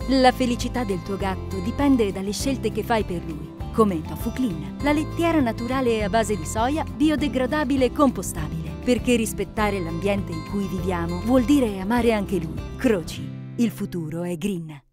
La felicità del tuo gatto dipende dalle scelte che fai per lui, come Tofu Clean, la lettiera naturale a base di soia, biodegradabile e compostabile. Perché rispettare l'ambiente in cui viviamo vuol dire amare anche lui. Croci, il futuro è green.